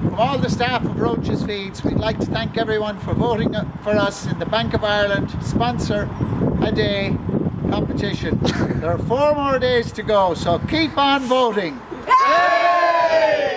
from all the staff of Roche's Feeds, we'd like to thank everyone for voting for us in the Bank of Ireland Sponsor a Day competition. There are 4 more days to go, so keep on voting. Yay!